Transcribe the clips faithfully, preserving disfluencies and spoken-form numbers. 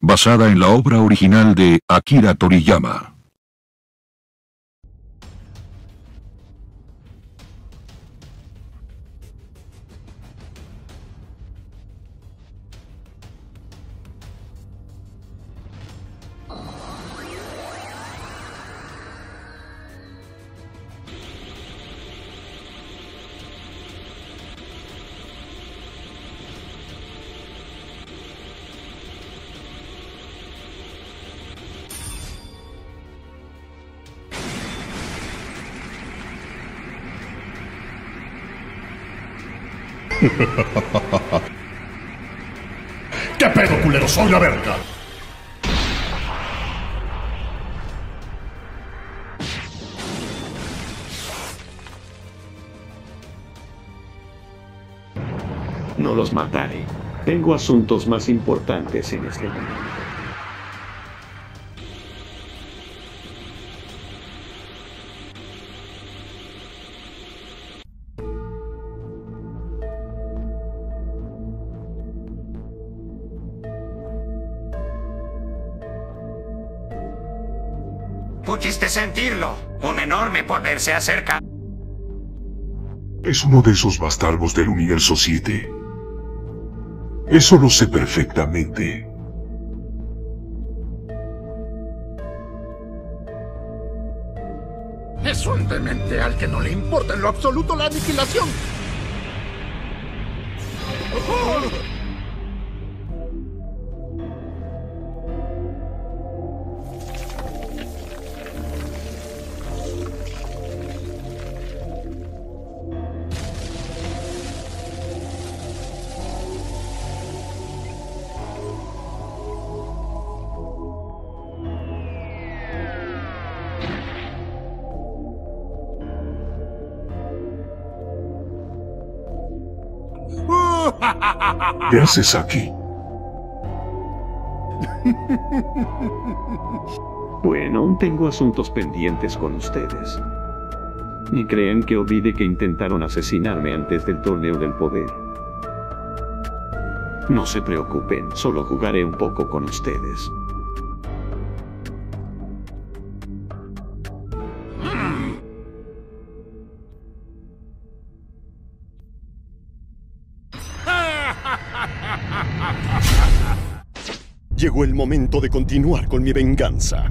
basada en la obra original de Akira Toriyama. ¿Qué pedo, culero? ¡Soy la verga! No los mataré. Tengo asuntos más importantes en este mundo. Pudiste sentirlo. Un enorme poder se acerca. Es uno de esos bastardos del universo siete. Eso lo sé perfectamente. Es un demente al que no le importa en lo absoluto la aniquilación. ¿Qué haces aquí? Bueno, tengo asuntos pendientes con ustedes. ¿Y creen que olvide que intentaron asesinarme antes del torneo del poder? No se preocupen, solo jugaré un poco con ustedes. Llegó el momento de continuar con mi venganza.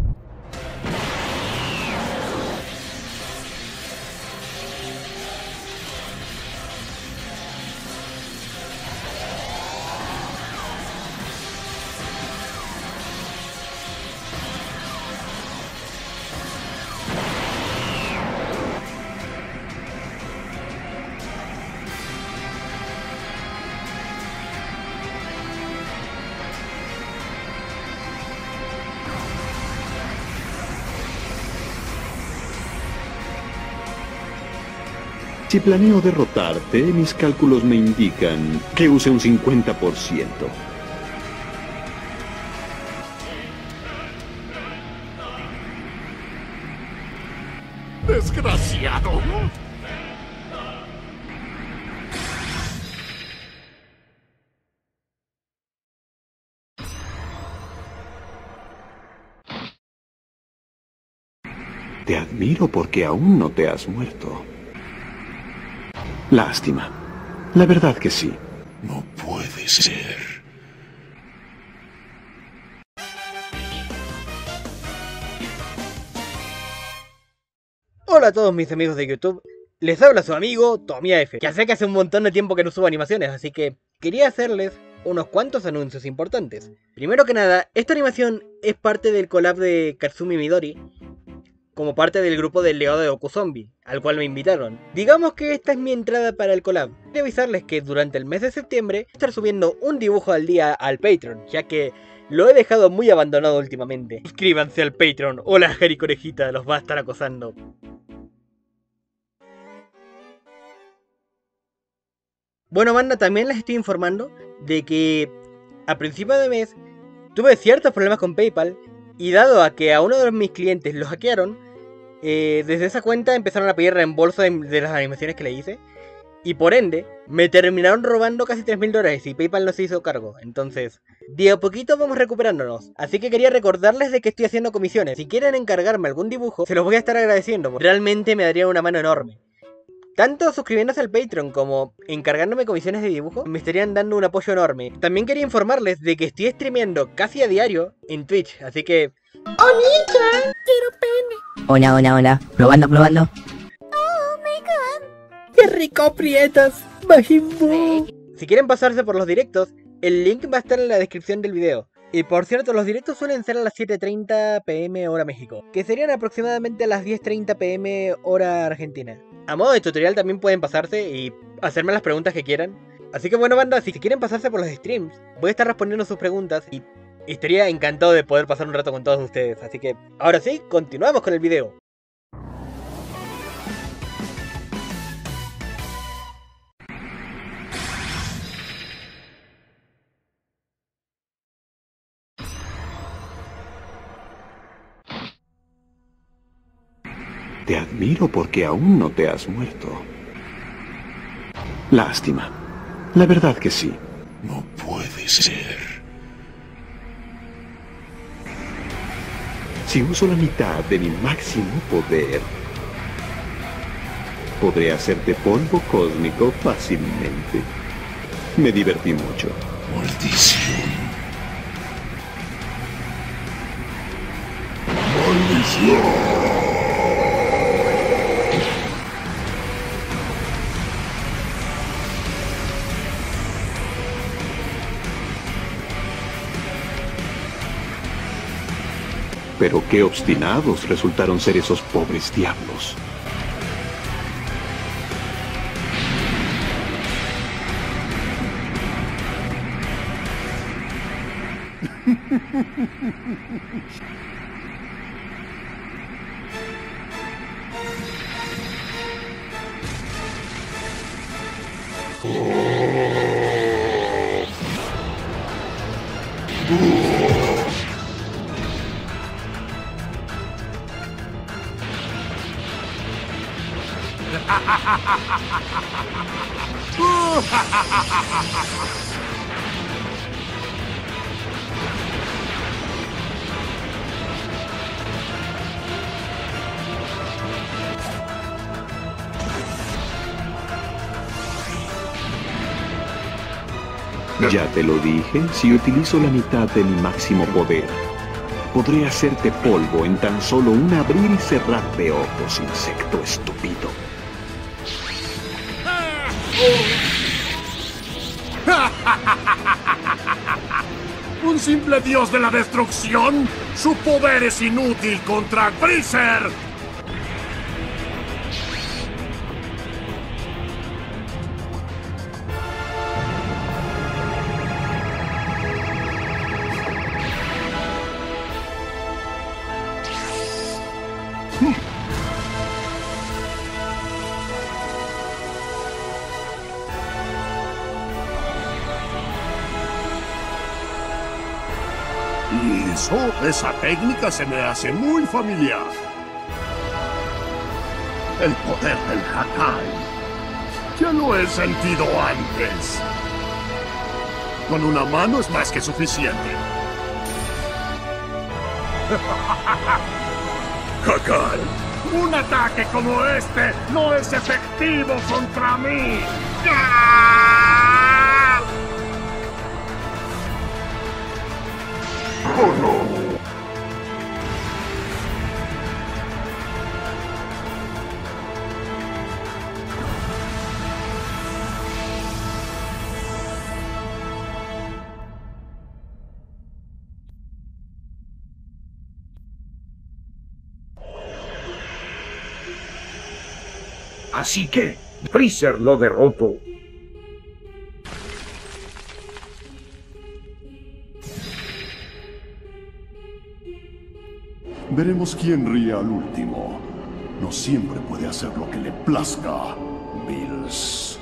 Si planeo derrotarte, mis cálculos me indican que use un cincuenta por ciento. ¡Desgraciado! Te admiro porque aún no te has muerto. Lástima. La verdad que sí. No puede ser. Hola a todos mis amigos de YouTube. Les habla su amigo Tomia F. Ya sé que hace un montón de tiempo que no subo animaciones, así que quería hacerles unos cuantos anuncios importantes. Primero que nada, esta animación es parte del collab de Katsumi Midori, como parte del grupo del legado de Goku Zombie, al cual me invitaron. Digamos que esta es mi entrada para el collab. Quiero avisarles que durante el mes de septiembre voy a estar subiendo un dibujo al día al Patreon, ya que lo he dejado muy abandonado últimamente. Suscríbanse al Patreon, hola Jari Corejita, los va a estar acosando. Bueno, banda, también les estoy informando de que a principio de mes tuve ciertos problemas con PayPal, y dado a que a uno de mis clientes lo hackearon, eh, desde esa cuenta empezaron a pedir reembolso de, de las animaciones que le hice. Y por ende, me terminaron robando casi tres mil dólares y PayPal no se hizo cargo. Entonces, de a poquito vamos recuperándonos. Así que quería recordarles de que estoy haciendo comisiones. Si quieren encargarme algún dibujo, se los voy a estar agradeciendo. Realmente me daría una mano enorme. Tanto suscribiéndose al Patreon como encargándome comisiones de dibujo me estarían dando un apoyo enorme. También quería informarles de que estoy streameando casi a diario en Twitch, así que... ¡Oni-chan! ¡Quiero pene! Hola, hola, hola. Probando, probando. ¡Oh, my God! ¡Qué rico, prietas! ¡Majimbo! Si quieren pasarse por los directos, el link va a estar en la descripción del video. Y por cierto, los directos suelen ser a las siete treinta p m hora México, que serían aproximadamente a las diez treinta p m hora Argentina. A modo de tutorial también pueden pasarse y hacerme las preguntas que quieran. Así que bueno, banda, si quieren pasarse por los streams, voy a estar respondiendo sus preguntas y estaría encantado de poder pasar un rato con todos ustedes. Así que, ahora sí, continuamos con el video. Te admiro porque aún no te has muerto. Lástima. La verdad que sí. No puede ser. Si uso la mitad de mi máximo poder, podré hacerte polvo cósmico fácilmente. Me divertí mucho. Maldición. Maldición. Pero qué obstinados resultaron ser esos pobres diablos. Ya te lo dije, si utilizo la mitad de mi máximo poder, podré hacerte polvo en tan solo un abrir y cerrar de ojos, insecto estúpido. ¿Un simple dios de la destrucción? Su poder es inútil contra Freezer. Y eso, esa técnica se me hace muy familiar. El poder del Hakai. Ya lo he sentido antes. Con una mano es más que suficiente. Hakai, un ataque como este no es efectivo contra mí. ¡Oh, no! Así que Freezer lo derrotó. Veremos quién ríe al último. No siempre puede hacer lo que le plazca, Bills.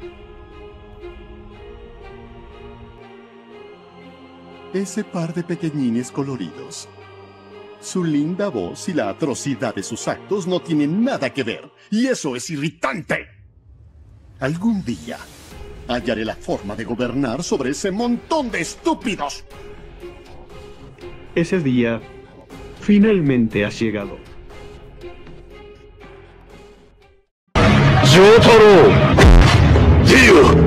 Ese par de pequeñines coloridos. Su linda voz y la atrocidad de sus actos no tienen nada que ver. Y eso es irritante. Algún día hallaré la forma de gobernar sobre ese montón de estúpidos. Ese día finalmente has llegado. Jotaro, tío.